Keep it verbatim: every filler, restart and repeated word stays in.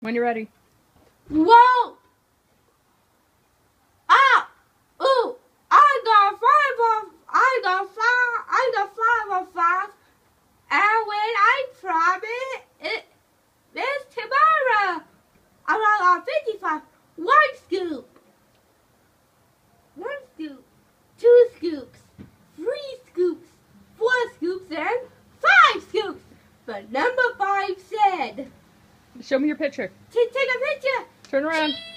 When you're ready. Whoa! Ah! Ooh! I got five of I got five I got five of five, and when I try it, it it's tomorrow. I got fifty-five. One scoop. One scoop. Two scoops. Three scoops. Four scoops and five scoops. But number five said. Show me your picture. To take a picture. Turn around.